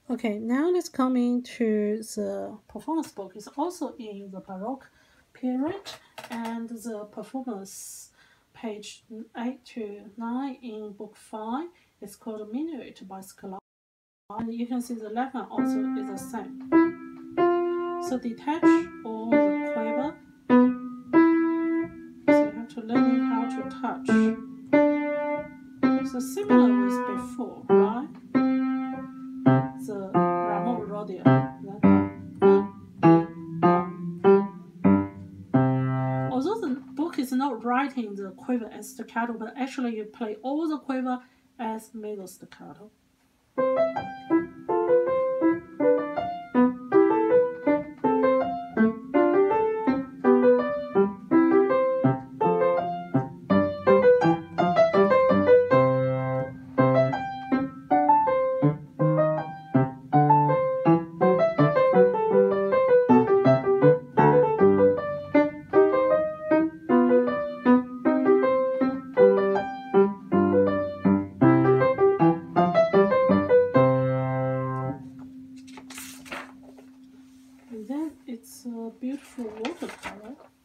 Okay, now let's come into the performance book. It's also in the Baroque period, and the performance page 8 to 9 in book 5 is called Minuetto by Scarlatti. And you can see the left hand also is the same. So detach all the quiver. So you have to learn how to touch. So similar with before, right? The Ramon Rodeo. Although the book is not writing the quiver as staccato, but actually you play all the quiver as middle staccato. And then it's a beautiful watercolor.